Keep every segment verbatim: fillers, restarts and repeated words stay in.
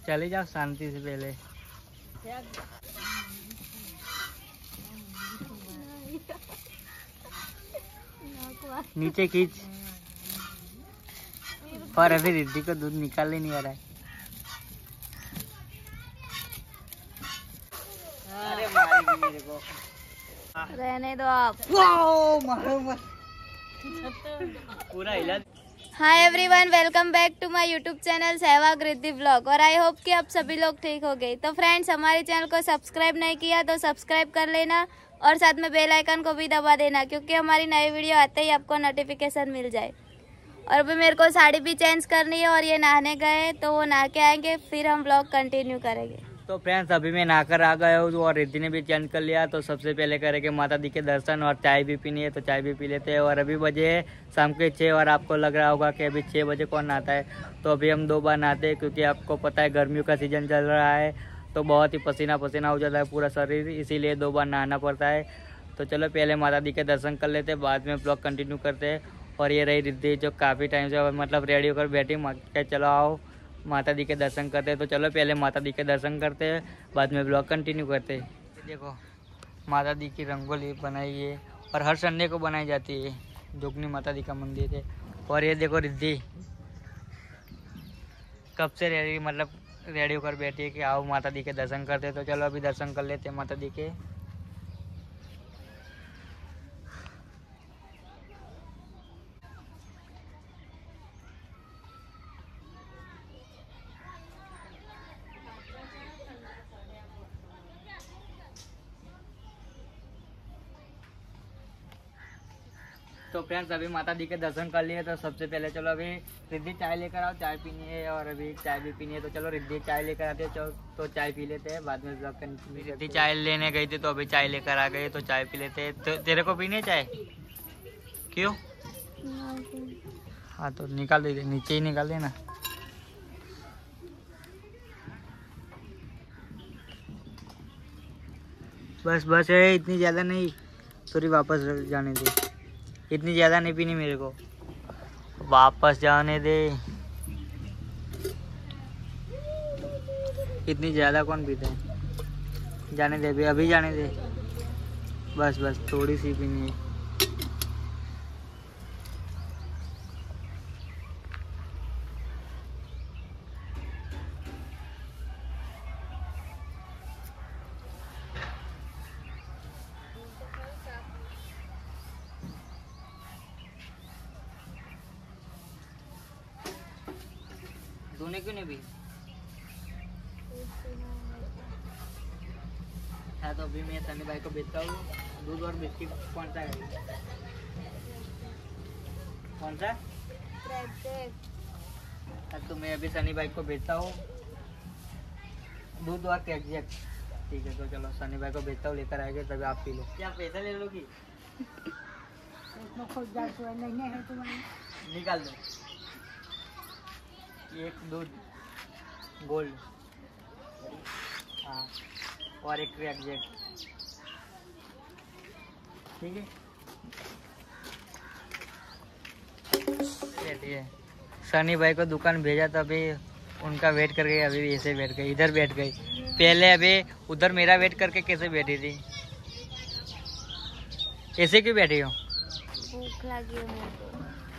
चले जाओ शांति से पहले। नीचे खींच। और अभी रिद्धि को दूध निकाल ही नहीं आ रहा है। अरे मारेगी मेरे को। रहने दो आप। मारो मत। पूरा हिला। Hi everyone, welcome back to my YouTube channel Sehwag Riddhi blog. और आई होप कि आप सभी लोग ठीक हो गए। तो फ्रेंड्स, हमारे चैनल को सब्सक्राइब नहीं किया तो सब्सक्राइब कर लेना और साथ में बेल आइकन को भी दबा देना, क्योंकि हमारी नई वीडियो आते ही आपको नोटिफिकेशन मिल जाए। और अभी मेरे को साड़ी भी चेंज करनी है और ये नहाने गए तो वो नहा के आएंगे, फिर हम ब्लॉग कंटिन्यू करेंगे। तो फ्रेंड्स, अभी मैं नहाकर आ गया हूँ और रिद्धि ने भी चेंज कर लिया। तो सबसे पहले करेंगे माता दी के दर्शन और चाय भी पीनी है तो चाय भी पी लेते हैं। और अभी बजे है शाम के छः और आपको लग रहा होगा कि अभी छः बजे कौन नहाता है। तो अभी हम दो बार नहाते हैं, क्योंकि आपको पता है गर्मियों का सीज़न चल रहा है तो बहुत ही पसीना पसीना हो जाता है पूरा शरीर, इसीलिए दो बार नहाना पड़ता है। तो चलो पहले माता दी के दर्शन कर लेते हैं, बाद में ब्लॉग कंटिन्यू करते हैं। और ये रही रिद्धि जो काफ़ी टाइम से मतलब रेडी होकर बैठी, क्या चलो आओ माता दी के दर्शन करते हैं। तो चलो पहले माता दी के दर्शन करते हैं, बाद में ब्लॉग कंटिन्यू करते हैं। देखो माता दी की रंगोली बनाई है और हर संडे को बनाई जाती है, जोगनी माता दी का मंदिर है। और ये देखो रिद्धि कब से रेडी मतलब रेडी होकर बैठी है कि आओ माता दी के दर्शन करते हैं। तो चलो अभी दर्शन कर लेते हैं माता दी के। तो फ्रेंड्स, अभी माता दी के दर्शन कर लिए। तो सबसे पहले चलो अभी रिद्धि चाय लेकर आओ, चाय पीनी है और अभी चाय भी पीनी है। तो चलो रिद्धि चाय लेकर आते हैं, चलो तो चाय पी लेते हैं, बाद में ब्लॉग कंटिन्यू। रिद्धि चाय लेने गई थी तो अभी चाय लेकर आ गई, तो चाय पी लेते हैं। तो तेरे को पीनी है चाय? क्यों? हाँ तो निकाल दे, नीचे ही निकाल देना। बस बस है, इतनी ज़्यादा नहीं, थोड़ी वापस जाने दे। इतनी ज़्यादा नहीं पीनी मेरे को, वापस जाने दे। इतनी ज़्यादा कौन पीता है? जाने दे, अभी अभी जाने दे। बस बस थोड़ी सी पीनी है। धोने क्यों नहीं भी? हाँ तो अभी मैं सनी भाई को बेचता हूँ दूध और बिस्किट। कौन सा है? कौन सा? हाँ तो मैं अभी सनी भाई को बेचता हूँ दूध और एग्जैक्ट। ठीक है, तो चलो सनी भाई को बेचता हूँ, लेकर आएंगे तभी आप पी लो। क्या पैसा ले लोगी? निकाल दो। एक दूध गोल्ड, हाँ, और एक एग्जैक्ट। ठीक है, चलिए। सनी भाई को दुकान भेजा तो अभी उनका वेट कर गई, अभी ऐसे बैठ गई, इधर बैठ गई। पहले अभी उधर मेरा वेट करके कैसे बैठी थी, ऐसे क्यों बैठी हो? भूख लगी है मेरे को।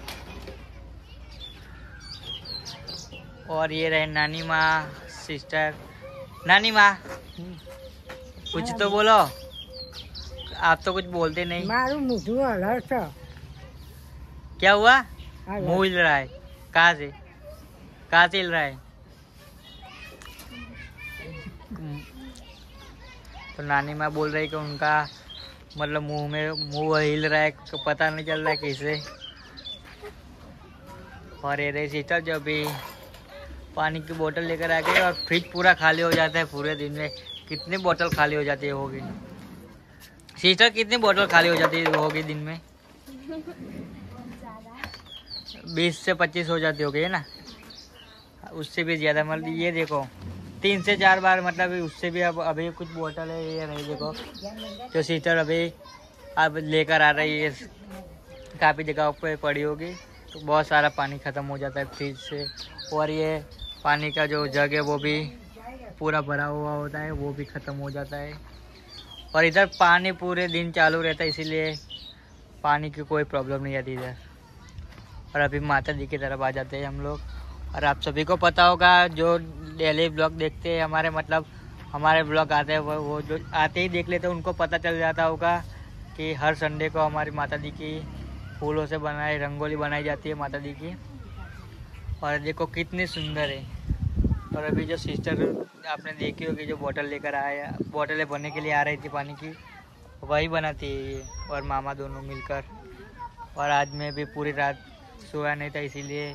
और ये रहे नानी माँ, सिस्टर। नानी माँ कुछ तो बोलो, आप तो कुछ बोलते नहीं। मारू मुझे क्या हुआ? मुँह हिल रहा है? कहाँ से कहाँ से हिल रहा है? तो नानी माँ बोल रही कि उनका मतलब मुंह में मुंह हिल रहा है, तो पता नहीं चल रहा है कैसे। और ये रही सिस्टर जो भी पानी की बोतल लेकर आ गई। और फ्रिज पूरा खाली हो जाता है पूरे दिन में। कितनी बोतल खाली हो जाती है होगी सिस्टर? कितनी बोतल खाली हो जाती है होगी दिन में? बीस से पच्चीस हो जाती होगी, है ना? उससे भी ज़्यादा। मतलब ये देखो तीन से चार बार, मतलब उससे भी। अब अभी कुछ बोतल है, ये नहीं देखो जो सिस्टर अभी अब लेकर आ रही है, काफ़ी जगह पे पड़ी होगी। तो बहुत सारा पानी ख़त्म हो जाता है फ्रिज से। और ये पानी का जो जग है वो भी पूरा भरा हुआ होता है, वो भी ख़त्म हो जाता है। और इधर पानी पूरे दिन चालू रहता है, इसीलिए पानी की कोई प्रॉब्लम नहीं आती इधर। और अभी माता जी की तरफ आ जाते हैं हम लोग। और आप सभी को पता होगा जो डेली ब्लॉग देखते हैं हमारे, मतलब हमारे ब्लॉग आते हैं, वो वो जो आते ही देख लेते हैं उनको पता चल जाता होगा कि हर संडे को हमारी माता जी की फूलों से बनाई रंगोली बनाई जाती है माता जी की। और देखो कितनी सुंदर है। और अभी जो सिस्टर आपने देखी होगी जो बोतल लेकर आया, बोतलें भरने के लिए आ रही थी पानी की, वही बनाती है ये और मामा दोनों मिलकर। और आज मैं भी पूरी रात सोया नहीं था, इसीलिए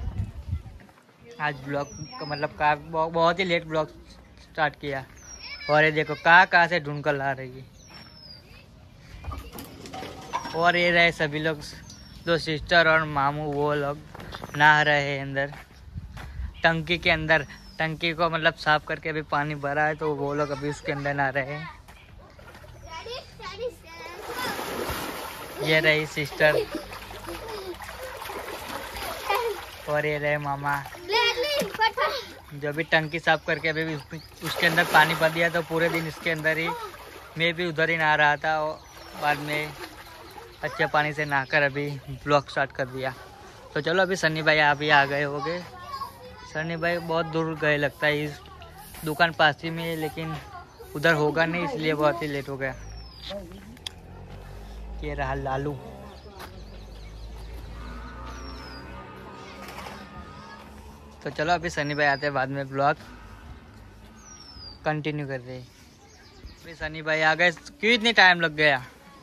आज ब्लॉग मतलब का बहुत ही लेट ब्लॉग स्टार्ट किया। और ये देखो कहाँ कहाँ से ढूंढ कर ला रही है। और ये रहे सभी लोग, दो सिस्टर और मामू, वो लोग नहा रहे हैं अंदर टंकी के अंदर। टंकी को मतलब साफ करके अभी पानी भरा है, तो वो लोग अभी उसके अंदर नहा रहे हैं। ये रही सिस्टर और ये रहे मामा, जो भी टंकी साफ करके अभी उसके अंदर पानी भर दिया। तो पूरे दिन इसके अंदर ही मैं भी उधर ही नहा रहा था। और बाद में अच्छे पानी से नहाकर अभी ब्लॉग स्टार्ट कर दिया। तो चलो अभी सन्नी भाई आप ही आ गए होगे। सन्नी भाई बहुत दूर गए लगता है, इस दुकान पास ही में है, लेकिन उधर होगा नहीं, इसलिए बहुत ही लेट हो गया। ये रहा लालू। तो चलो अभी सनी भाई आते हैं, बाद में ब्लॉग कंटिन्यू करते हैं। अभी सनी भाई आ गए। क्यों इतनी टाइम लग गया?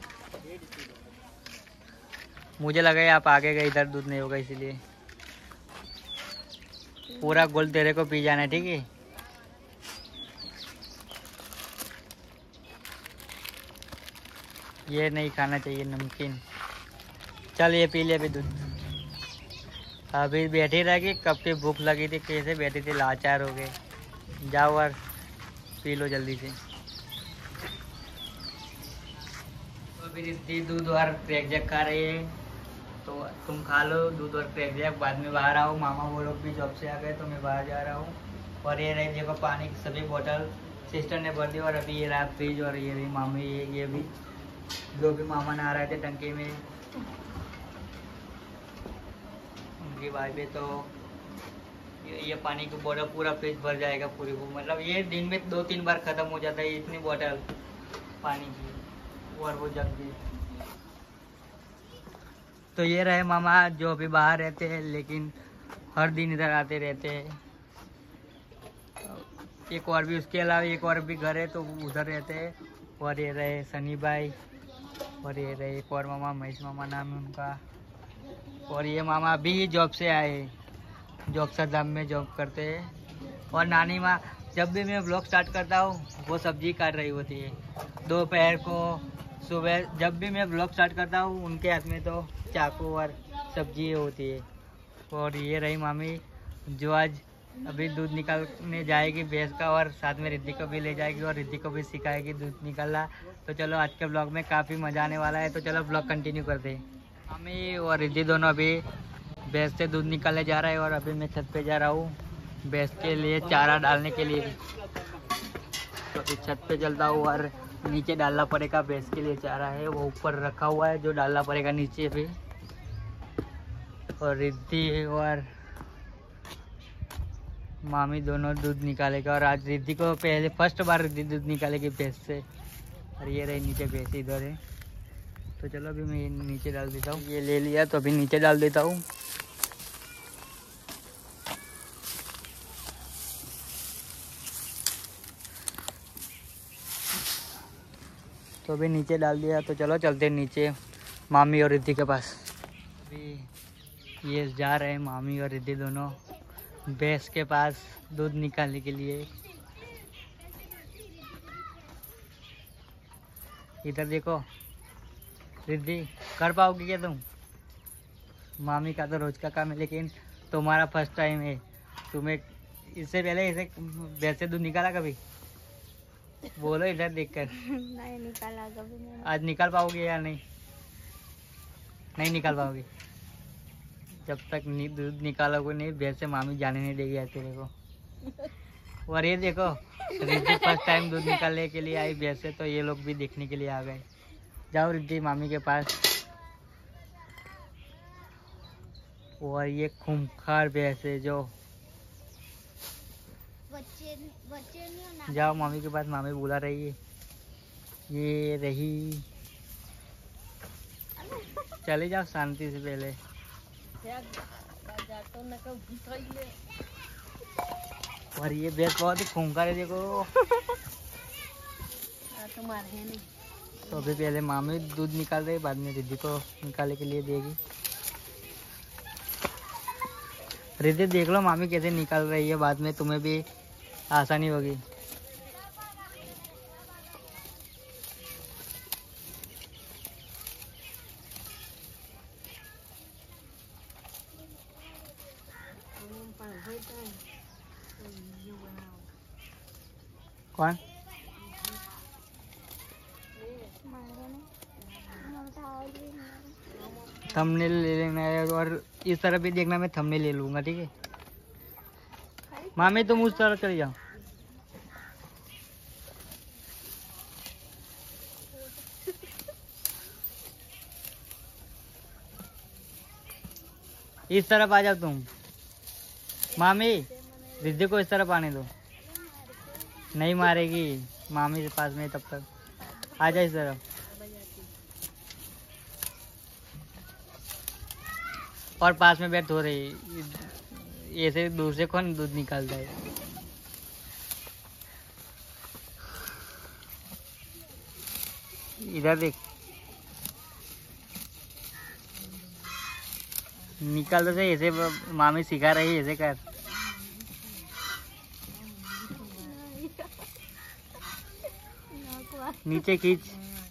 मुझे लगा आप आगे गए, इधर दूध नहीं होगा, इसीलिए पूरा गोल तेरे को पी जाना है, ठीक है? ये नहीं खाना चाहिए नमकीन। चल ये पी ले अभी दूध। अभी बैठी रहेगी, कब की भूख लगी थी, कैसे बैठी थी, लाचार हो गए। जाओ और पी लो जल्दी से। तो अभी रिद्धि दूध और क्रैक जैक खा रही है, तो तुम खा लो दूध और क्रैक जैक, बाद में बाहर आओ। मामा वो लोग भी जॉब से आ गए, तो मैं बाहर जा रहा हूँ। और ये रही देखो पानी की सभी बोतल सिस्टर ने भर दी। और अभी ये रहा फ्रिज, और ये रही मामी, ये ये भी जो भी मामा नहा रहे थे टंकी में, उनकी भाई पे। तो ये, ये पानी की बोतल पूरा फ्रिज भर जाएगा पूरी को, मतलब ये दिन में दो तीन बार ख़त्म हो जाता है इतनी बोतल पानी की। और वो जग भी। तो ये रहे मामा जो अभी बाहर रहते हैं, लेकिन हर दिन इधर आते रहते हैं। एक और भी, उसके अलावा एक और भी घर है, तो उधर रहते हैं। और ये रहे सनी भाई, और ये रहे एक और मामा, महेश मामा नाम है उनका। और ये मामा अभी जॉब से आए, जो अक्षरधाम में जॉब करते हैं। और नानी माँ जब भी मैं ब्लॉग स्टार्ट करता हूँ वो सब्जी काट रही होती है। दोपहर को, सुबह, जब भी मैं ब्लॉग स्टार्ट करता हूँ उनके हाथ में तो चाकू और सब्जी होती है। और ये रही मामी जो आज अभी दूध निकालने जाएगी भैंस का, और साथ में रिद्धि को भी ले जाएगी और रिद्धि को भी सिखाएगी दूध निकालना। तो चलो आज के ब्लॉग में काफ़ी मज़ा आने वाला है। तो चलो ब्लॉग कंटिन्यू करते हैं। मामी और रिद्धि दोनों अभी भैंस से दूध निकालने जा रहे हैं। और अभी मैं छत पे जा रहा हूँ भैंस के लिए चारा डालने के लिए। तो अभी छत पे चलता हूँ, और नीचे डालना पड़ेगा भैंस के लिए चारा है, वो ऊपर रखा हुआ है जो डालना पड़ेगा नीचे पे। और रिद्धि और मामी दोनों दूध निकालेगा। और आज रिद्धि को पहले फर्स्ट बार रिद्धि दूध निकालेगी भैंस से। और ये रही नीचे भैंस इधर है। तो चलो अभी मैं नीचे डाल देता हूँ। ये ले लिया तो अभी नीचे डाल देता हूँ। तो अभी नीचे डाल दिया। तो चलो चलते हैं नीचे मामी और रिद्धि के पास। अभी ये जा रहे हैं मामी और रिद्धि दोनों भैंस के पास दूध निकालने के लिए। इधर देखो रिद्धि, कर पाओगी क्या तुम? मामी का तो रोज का काम है, लेकिन तुम्हारा फर्स्ट टाइम है। तुम्हें इससे पहले इसे भैंस से दूध निकाला कभी? बोलो इधर देखकर। नहीं निकाला कभी मैंने। आज निकाल पाओगे या नहीं? नहीं निकाल पाओगे? जब तक नी, दूध निकालोगे नहीं भैंस से मामी जाने नहीं देगी तेरे को। और ये देखो रिद्धि फर्स्ट टाइम दूध निकालने के लिए आई भैंस से, तो ये लोग भी देखने के लिए आ गए। जाओ रिद्धि मामी के पास। और ये खूंखार भैंस है जो, बच्चे बच्चे नहीं। जाओ मामी के पास, मामी बुला रही है। ये रही, चले जाओ शांति से पहले। और ये भैंस बहुत ही खूंखार है देखो। तो अभी पहले मामी दूध निकाल रही, बाद में रिद्धि को निकालने के लिए देगी। रिद्धि देख लो मामी कैसे निकाल रही है, बाद में तुम्हें भी आसानी होगी। कौन? थंबनेल ले लेना है, और इस तरफ भी देखना, मैं थंबनेल ले लूंगा, ठीक है। मामी तुम उस तरफ चले जाओ। इस तरफ आ जाओ तुम। मामी रिद्धि को इस तरफ आने दो। नहीं मारेगी, मामी के पास में तब तक। आ जाओ इस तरफ। और पास में बैठ हो रही, ऐसे दूर से कौन दूध निकालता है। इधर देख, निकाल दो से, ऐसे मामी सिखा रही है, ऐसे कर। नीचे खींच।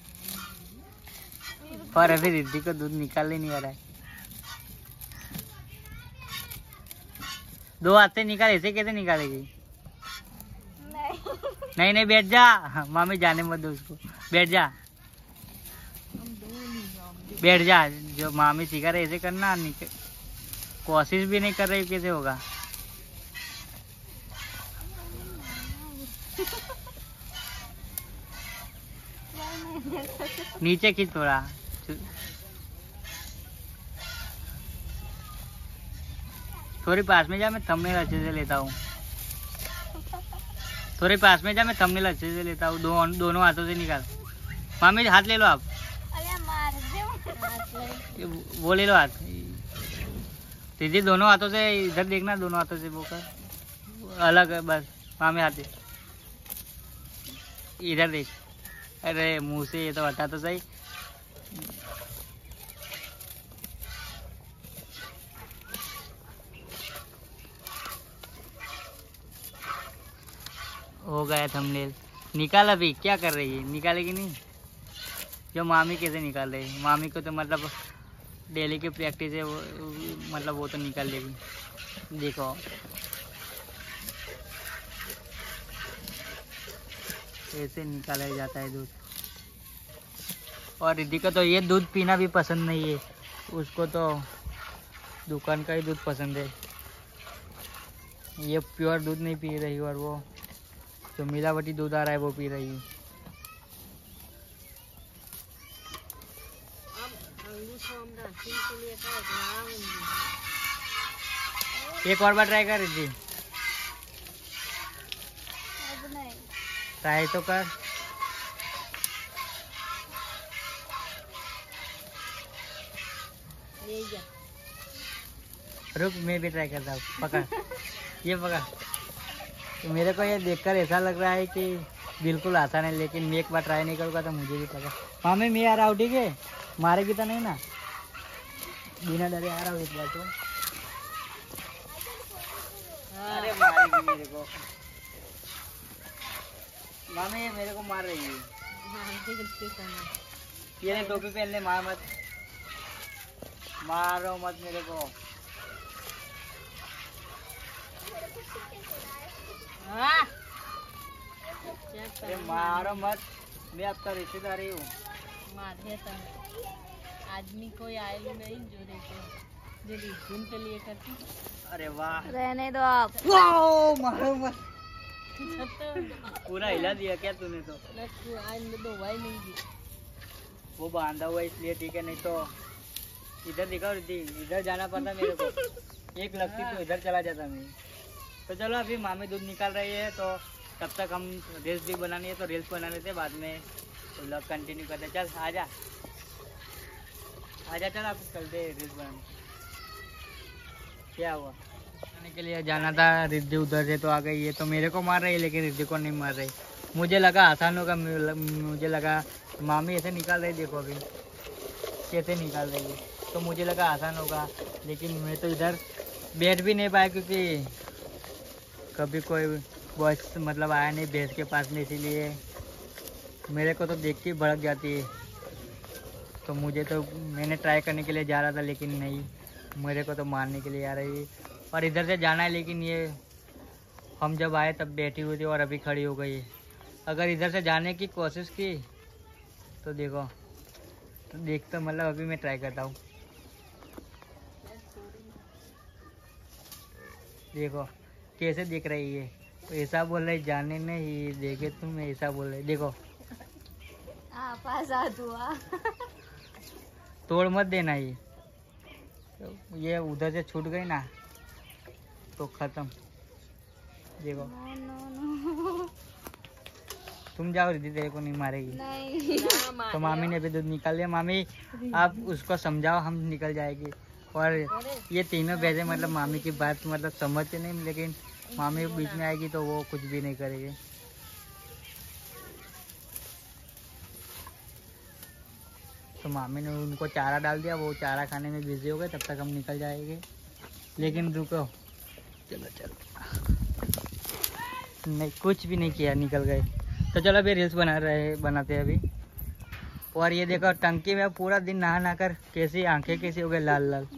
पर अभी रिद्धि को दूध निकालने नहीं आ रहा है। दो हाथ से निकाल, ऐसे कैसे निकालेगी? नहीं नहीं, नहीं बैठ जा, मामी जाने मत दो उसको। बैठ जा, बैठ जा। जो मामी सिखा रहे ऐसे करना, कोशिश भी नहीं कर रही, कैसे होगा? नीचे खींच थोड़ा। थोड़ी पास में जा, मैं थंबनेल अच्छे से लेता हूँ। थोड़ी पास में जा, मैं थंबनेल अच्छे से लेता हूँ। दो, दोनों हाथों से निकाल। मामी हाथ ले लो आप। अरे मार दे। वो ले लो हाथ। दीदी दोनों हाथों से इधर देखना, दोनों हाथों से वो कर, अलग है बस। मामी हाथ इधर देख। अरे मुंह से ये तो हटा तो सही। हो गया थंबनेल। निकाल। अभी क्या कर रही है? निकालेगी नहीं? जो मामी कैसे निकाल रही है, मामी को तो मतलब डेली की प्रैक्टिस है, वो मतलब वो तो निकाल लेगी। देखो ऐसे निकाला जाता है दूध। और रिद्धि को तो ये दूध पीना भी पसंद नहीं है, उसको तो दुकान का ही दूध पसंद है। ये प्योर दूध नहीं पी रही, और वो जो मिलावटी दूध आ रहा है वो पी रही है। एक और बार ट्राई कर रिद्धि। ट्राई तो कर। रुक, मैं भी ट्राई करता हूँ। पकड़, ये पकड़। तो मेरे को ये देखकर ऐसा लग रहा है कि बिल्कुल आसान है, लेकिन मैं एक बार ट्राई नहीं करूँगा तो मुझे भी पता। मामी मैं आ रहा हूँ, ठीक है? मारेगी तो नहीं ना? बिना डरे आ रहा हूँ एक बार तो। अरे मारेगी मेरे को। मामी ये मेरे को मार रही है। ये टोपी पहन ले, मार मत, मारो मत मेरे को। अरे मारो मत, मैं आपका रिश्तेदार ही हूँ। आदमी कोई आए नहीं जो देखे। अरे वाह, रहने दो आप। वाओ, मारो मत। पूरा हिला दिया क्या तूने तो? वो बांधा हुआ इसलिए ठीक है, नहीं तो इधर दिखाओ रिद्धि, इधर जाना पड़ता मेरे को। एक लगती तो इधर चला जाता मैं। तो चलो अभी मामी दूध निकाल रही है, तो तब तक हम रील्स भी बनानी है तो रील्स बना लेते बाद में तो व्लॉग कंटिन्यू करते। चल आजा आजा, चल आप चलते रील्स बनाने। क्या हुआ? खाने के लिए जाना था, रिद्धि उधर से तो आ गई है, तो मेरे को मार रही है लेकिन रिद्धि को नहीं मार रही। मुझे लगा आसान होगा, मुझे लगा मामी ऐसे निकाल रही, देखो अभी कैसे निकाल रही है, तो मुझे लगा आसान होगा, लेकिन मैं तो इधर बैठ भी नहीं पाया क्योंकि कभी कोई बॉयस मतलब आया नहीं भैंस के पास में, इसीलिए मेरे को तो देख के भड़क जाती है। तो मुझे तो मैंने ट्राई करने के लिए जा रहा था लेकिन नहीं, मेरे को तो मारने के लिए आ रही है। और इधर से जाना है लेकिन ये हम जब आए तब बैठी हुई थी और अभी खड़ी हो गई है। अगर इधर से जाने की कोशिश की तो देखो, तो देखता मतलब अभी मैं ट्राई करता हूँ। देखो कैसे दिख रही है, तो ऐसा बोल रही जाने नहीं देखे तुम, ऐसा बोल रही। देखो पास आ दुआ। तोड़ मत देना, ये तो ये उधर से छूट गई ना तो खत्म। देखो नो, नो, नो। तुम जाओ रिद्धि, तेरे को नहीं मारेगी। नहीं। तो मामी ने भी दूध निकाल लिया। मामी आप उसको समझाओ, हम निकल जाएगी। और ये तीनों भैंसे मतलब मामी की बात मतलब समझते नहीं, लेकिन मामी बीच में आएगी तो वो कुछ भी नहीं करेगी। तो मामी ने उनको चारा डाल दिया, वो चारा खाने में बिजी हो गए, तब तक हम निकल जाएंगे। लेकिन रुको, चलो चलो, नहीं कुछ भी नहीं किया, निकल गए। तो चलो अभी रील्स बना रहे बनाते हैं अभी। और ये देखो टंकी में पूरा दिन नहा नहा कर कैसी आंखें कैसी हो गई लाल लाल।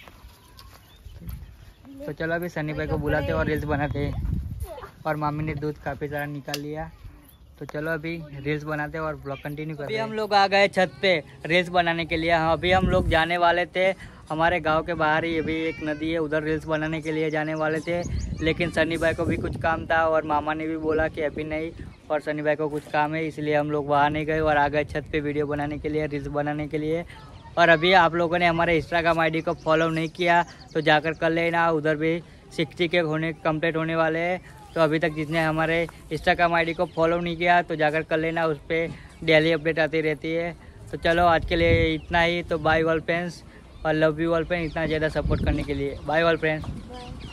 तो चलो अभी सनी भाई को बुलाते और रील्स बनाते हैं। और मामी ने दूध काफ़ी सारा निकाल लिया, तो चलो अभी रील्स बनाते हैं और ब्लॉग कंटिन्यू करते हैं। अभी हम लोग आ गए छत पे रील्स बनाने के लिए। हाँ, अभी हम लोग जाने वाले थे हमारे गांव के बाहर ही अभी एक नदी है, उधर रील्स बनाने के लिए जाने वाले थे, लेकिन सनी भाई को भी कुछ काम था और मामा ने भी बोला कि अभी नहीं, और सनी भाई को कुछ काम है, इसलिए हम लोग वहाँ नहीं गए और आ गए छत पे वीडियो बनाने के लिए, रील्स बनाने के लिए। और अभी आप लोगों ने हमारे इंस्टाग्राम आई डी को फॉलो नहीं किया तो जाकर कर लेना, उधर भी सिक्सटी के होने कंप्लीट होने वाले हैं। तो अभी तक जिसने हमारे इंस्टाग्राम आई डी को फॉलो नहीं किया तो जाकर कर लेना, उस पर डेली अपडेट आती रहती है। तो चलो आज के लिए इतना ही। तो बाय ऑल फ्रेंड्स और लव यू ऑल फ्रेंड्स, इतना ज़्यादा सपोर्ट करने के लिए। Bye all friends.